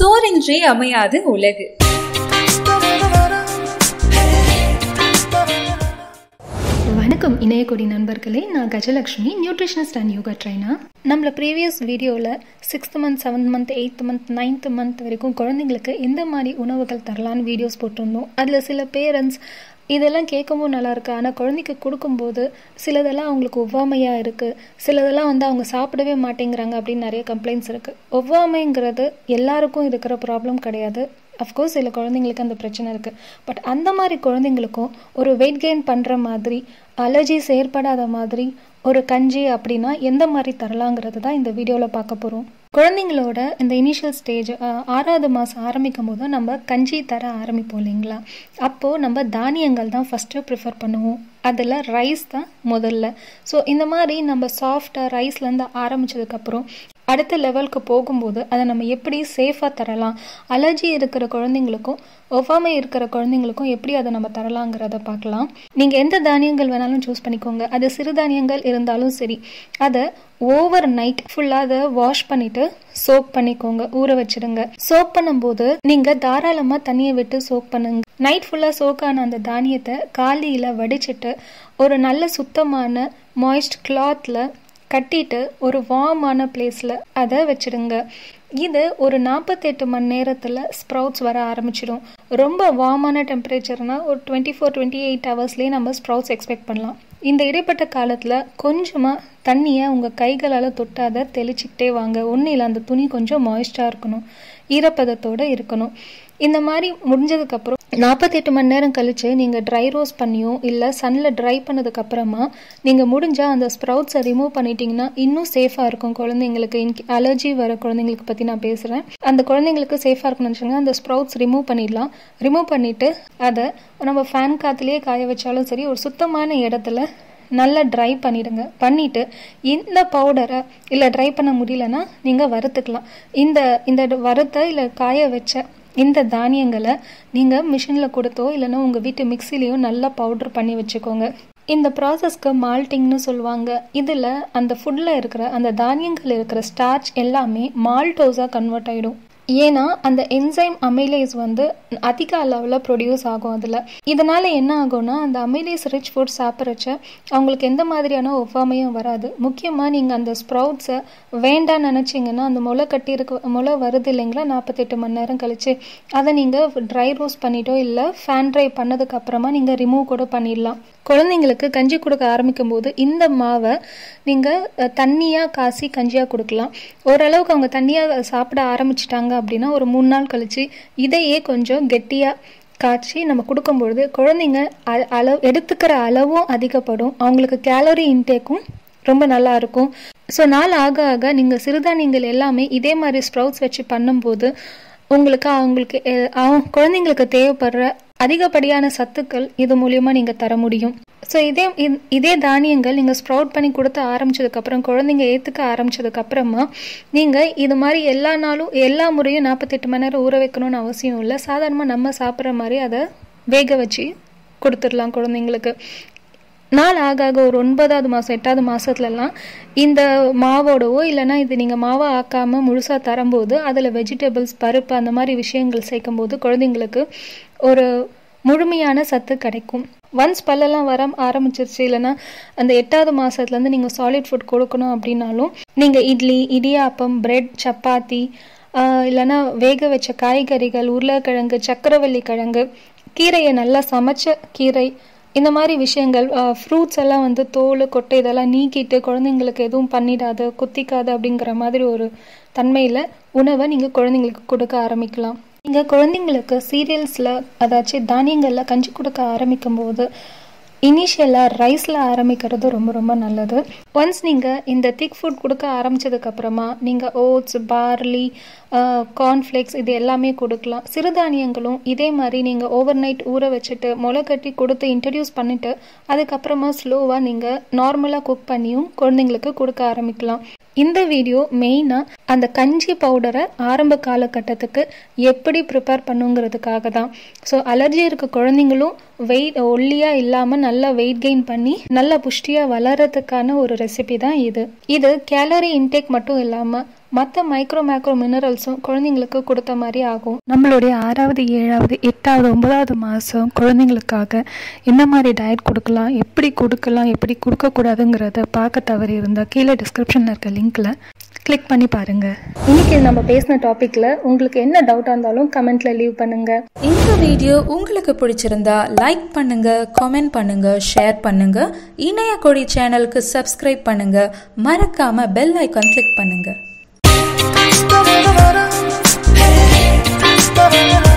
சோரின்றி அமையாது உலகு. வணக்கம் இணையக்கூடிய நண்பர்களே, நான் Gajalakshmi, nutritionist and yoga trainer. நம்மள ப்ரீவியஸ் வீடியோவில் 6th month, 7th month, 8th month, 9th month வரைக்கும் குழந்தைங்களுக்கு எந்த மாதிரி உணவுகள் தரலான்னு வீடியோஸ் போட்டிருந்தோம். அதில் சில பேரண்ட்ஸ் இதெல்லாம் கேட்கவும் நல்லா இருக்குது, ஆனால் குழந்தைக்கு கொடுக்கும்போது சிலதெல்லாம் அவங்களுக்கு ஒவ்வாமையாக இருக்குது, சிலதெல்லாம் அவங்க சாப்பிடவே மாட்டேங்கிறாங்க அப்படின்னு நிறைய கம்ப்ளைண்ட்ஸ் இருக்குது. ஒவ்வாமைங்கிறது எல்லாருக்கும் இருக்கிற ப்ராப்ளம் கிடையாது. அஃப்கோர்ஸ் சில குழந்தைங்களுக்கு அந்த பிரச்சனை இருக்குது. பட் அந்த மாதிரி குழந்தைங்களுக்கும் ஒரு வெயிட் கெயின் பண்ணுற மாதிரி, அலர்ஜிஸ் ஏற்படாத மாதிரி ஒரு கஞ்சி அப்படின்னா எந்த மாதிரி தரலாங்கிறது தான் இந்த வீடியோவில் பார்க்க போகிறோம். குழந்தைங்களோட இந்த இனிஷியல் ஸ்டேஜ் 6வது மாதம் ஆரம்பிக்கும் போது நம்ம கஞ்சி தர ஆரம்பிப்போம் இல்லைங்களா? அப்போது நம்ம தானியங்கள் தான் ஃபஸ்ட்டு ப்ரிஃபர் பண்ணுவோம். அதில் ரைஸ் தான் முதல்ல. ஸோ இந்த மாதிரி நம்ம சாஃப்டாக ரைஸ்லேருந்து ஆரம்பித்ததுக்கப்புறம் அடுத்த லெவலுக்கு போகும்போது அதை நம்ம எப்படி சேஃபாக தரலாம், அலர்ஜி இருக்கிற குழந்தைங்களுக்கும் ஒவ்வாமை இருக்கிற குழந்தைங்களுக்கும் எப்படி அதை நம்ம தரலாங்கிறத பார்க்கலாம். நீங்கள் எந்த தானியங்கள் வேணாலும் சூஸ் பண்ணிக்கோங்க. அது சிறுதானியங்கள் இருந்தாலும் சரி, அதை ஓவர் நைட் ஃபுல்லாக அதை வாஷ் பண்ணிவிட்டு சோக் பண்ணிக்கோங்க, ஊற வச்சிடுங்க. சோக் பண்ணும்போது நீங்கள் தாராளமாக தண்ணியை விட்டு சோக் பண்ணுங்க. நைட் ஃபுல்லாக சோக்கான அந்த தானியத்தை காலையில் வடிச்சிட்டு ஒரு நல்ல சுத்தமான மாய்ஸ்ட் கிளாத்தில் கட்டிட்டு ஒரு வார்மான பிளேஸில் அதை வச்சிடுங்க. இது ஒரு 48 மணி நேரத்தில் ஸ்ப்ரவுட்ஸ் வர ஆரம்பிச்சிடும். ரொம்ப வார்மான டெம்பரேச்சர்னால் ஒரு 24-28 ஹவர்ஸ்லேயே நம்ம ஸ்ப்ரவுட்ஸ் எக்ஸ்பெக்ட் பண்ணலாம். இந்த இடைப்பட்ட காலத்தில் கொஞ்சமாக தண்ணியை உங்கள் கைகளால் தொட்டாத தெளிச்சிக்கிட்டே வாங்க. ஒன்றும் இல்லை, அந்த துணி கொஞ்சம் மாய்ஸ்டாக இருக்கணும், ஈரப்பதத்தோடு இருக்கணும். இந்த மாதிரி முடிஞ்சதுக்கப்புறம் 48 மணி நேரம் கழித்து நீங்கள் ட்ரை ரோஸ்ட் பண்ணியோ இல்லை சன்னில் ட்ரை பண்ணதுக்கப்புறமா நீங்கள் முடிஞ்சால் அந்த ஸ்ப்ரவுட்ஸை ரிமூவ் பண்ணிட்டீங்கன்னா இன்னும் சேஃபாக இருக்கும் குழந்தைங்களுக்கு. அலர்ஜி வர குழந்தைங்களுக்கு பற்றி நான் பேசுகிறேன். அந்த குழந்தைங்களுக்கு சேஃபாக இருக்குன்னு நினச்சிங்கன்னா அந்த ஸ்ப்ரவுட்ஸ் ரிமூவ் பண்ணிடலாம். ரிமூவ் பண்ணிவிட்டு அதை நம்ம ஃபேன் காற்றுலேயே காய வச்சாலும் சரி, ஒரு சுத்தமான இடத்துல நல்லா ட்ரை பண்ணிடுங்க. பண்ணிவிட்டு இந்த பவுடரை இல்லை ட்ரை பண்ண முடியலன்னா நீங்கள் வறுத்துக்கலாம். இந்த வறுத்த இல்லை காய வச்ச இந்த தானியங்களை நீங்கள் மிஷினில் கொடுத்தோ இல்லைன்னா உங்கள் வீட்டு மிக்சிலையோ நல்லா பவுடர் பண்ணி வச்சுக்கோங்க. இந்த ப்ராசஸ்க்கு மால்ட்டிங்னு சொல்லுவாங்க. இதில் அந்த ஃபுட்டில் இருக்கிற அந்த தானியங்கள் இருக்கிற ஸ்டார்ச் எல்லாமே மால்டோஸாக கன்வெர்ட் ஆகிடும். ஏன்னா அந்த என்சைம் அமைலேஸ் அதிக அளவில் ப்ரொடியூஸ் ஆகும் அதில். இதனால் என்ன ஆகும்னா அந்த அமைலேஸ் ரிச் ஃபுட் சாப்பிட்றச்ச அவங்களுக்கு எந்த மாதிரியான ஒவ்வாமையும் வராது. முக்கியமாக நீங்கள் அந்த ஸ்ப்ரவுட்ஸை வேண்டான்னு நினச்சிங்கன்னா அந்த முளை வருது இல்லைங்களா 48 மணி நேரம் கழிச்சு, அதை நீங்கள் ட்ரை ரோஸ்ட் பண்ணிட்டோ இல்லை ஃபேன் ட்ரை பண்ணதுக்கு அப்புறமா நீங்கள் ரிமூவ் கூட பண்ணிடலாம். குழந்தைங்களுக்கு கஞ்சி கொடுக்க ஆரம்பிக்கும் போது இந்த மாவை நீங்கள் தண்ணியாக காசி கஞ்சியாக கொடுக்கலாம். ஓரளவுக்கு அவங்க தண்ணியாக சாப்பிட ஆரம்பிச்சிட்டாங்க அப்படின்னா ஒரு 3 நாள் கழிச்சு இதையே கொஞ்சம் கெட்டியாக காய்ச்சி நம்ம கொடுக்கும்பொழுது குழந்தைங்க எடுத்துக்கிற அளவும் அதிகப்படும், அவங்களுக்கு கேலரி இன்டேக்கும் ரொம்ப நல்லா இருக்கும். ஸோ நாள் ஆக ஆக நீங்கள் சிறுதானியங்கள் எல்லாமே இதே மாதிரி ஸ்ப்ரவுட்ஸ் வச்சு பண்ணும்போது அவங்களுக்கு குழந்தைங்களுக்கு தேவைப்படுற அதிகப்படியான சத்துக்கள் இது மூலியமாக நீங்கள் தர முடியும். ஸோ இதே தானியங்கள் நீங்கள் ஸ்ப்ரவுட் பண்ணி கொடுத்த ஆரம்பிச்சதுக்கப்புறம் குழந்தைங்க ஏற்றுக்க ஆரம்பிச்சதுக்கப்புறமா நீங்கள் இது மாதிரி எல்லா நாளும் எல்லா முறையும் 48 மணி நேரம் ஊற வைக்கணும்னு அவசியம் இல்லை. சாதாரணமாக நம்ம சாப்பிட்ற மாதிரி அதை வேக வச்சு கொடுத்துடலாம் குழந்தைங்களுக்கு. நாள் ஆக ஆக ஒரு 9வது மாதம் 8வது மாதத்துலலாம் இந்த மாவோடவோ இல்லைனா இது நீங்கள் மாவை ஆக்காமல் முழுசாக தரும்போது அதில் வெஜிடபிள்ஸ், பருப்பு அந்த மாதிரி விஷயங்கள் சேர்க்கும்போது குழந்தைங்களுக்கு ஒரு முழுமையான சத்து கிடைக்கும். ஒன்ஸ் பல்லெல்லாம் வர ஆரம்பிச்சிருச்சு இல்லைன்னா அந்த 8வது மாதத்துலேருந்து நீங்கள் சாலிட் ஃபுட் கொடுக்கணும் அப்படின்னாலும் நீங்கள் இட்லி, இடியாப்பம், பிரெட், சப்பாத்தி இல்லைன்னா வேக வச்ச காய்கறிகள், உருளைக்கிழங்கு, சக்கரவள்ளி கிழங்கு, கீரையை நல்லா சமைச்ச கீரை, இந்த மாதிரி விஷயங்கள், ஃப்ரூட்ஸ் எல்லாம் தோல், கொட்டை இதெல்லாம் நீக்கிட்டு குழந்தைங்களுக்கு எதுவும் பண்ணிடாது, குத்திக்காது அப்படிங்கிற மாதிரி ஒரு தன்மையில் உணவை நீங்கள் குழந்தைங்களுக்கு கொடுக்க ஆரம்பிக்கலாம். நீங்கள் குழந்தைங்களுக்கு சீரியல்ஸில் அதாச்சும் தானியங்களில் கஞ்சி கொடுக்க ஆரம்பிக்கும் போது இனிஷியலாக ரைஸில் ஆரம்பிக்கிறது ரொம்ப ரொம்ப நல்லது. ஒன்ஸ் நீங்கள் இந்த திக் ஃபுட் கொடுக்க ஆரம்பித்ததுக்கப்புறமா நீங்கள் ஓட்ஸ், பார்லி, கார்ன்ஃப்ளேக்ஸ் இது எல்லாமே கொடுக்கலாம். சிறுதானியங்களும் இதே மாதிரி நீங்கள் ஓவர் நைட் ஊற வச்சுட்டு முளை கட்டி கொடுத்து இன்ட்ரடியூஸ் பண்ணிவிட்டு அதுக்கப்புறமா ஸ்லோவாக நீங்கள் நார்மலாக குக் பண்ணியும் குழந்தைங்களுக்கு கொடுக்க ஆரம்பிக்கலாம். இந்த வீடியோ மெயினாக அந்த கஞ்சி பவுடரை ஆரம்ப காலகட்டத்துக்கு எப்படி ப்ரிப்பேர் பண்ணுங்கிறதுக்காக தான். ஸோ அலர்ஜி இருக்க குழந்தைங்களும் ஒல்லியாக இல்லாமல் நல்லா வெயிட் கெயின் பண்ணி நல்லா புஷ்டியாக வளர்கிறதுக்கான ஒரு ரெசிபி தான் இது. இது கேலரி இன்டேக் மட்டும் இல்லாமல் மற்ற மைக்ரோ மேக்ரோ மினரல்ஸும் குழந்தைங்களுக்கு கொடுத்த மாதிரி ஆகும். நம்மளுடைய 6வது 7வது 8வது 9வது மாதம் குழந்தைங்களுக்காக என்ன மாதிரி டயட் கொடுக்கலாம், எப்படி கொடுக்கக்கூடாதுங்கிறத பார்க்க தவறி இருந்தால் கீழே டிஸ்கிரிப்ஷனில் இருக்க லிங்க்கில் கிளிக் பண்ணி பாருங்கள். இன்றைக்கி நம்ம பேசின டாப்பிக்கில் உங்களுக்கு என்ன டவுட்டாக இருந்தாலும் கமெண்ட்டில் லீவ் பண்ணுங்கள். இந்த வீடியோ உங்களுக்கு பிடிச்சிருந்தா லைக் பண்ணுங்கள், கமெண்ட் பண்ணுங்கள், ஷேர் பண்ணுங்கள். இணைய கொடி சேனலுக்கு சப்ஸ்கிரைப் பண்ணுங்கள். மறக்காமல் பெல் ஐக்கான் கிளிக் பண்ணுங்கள்.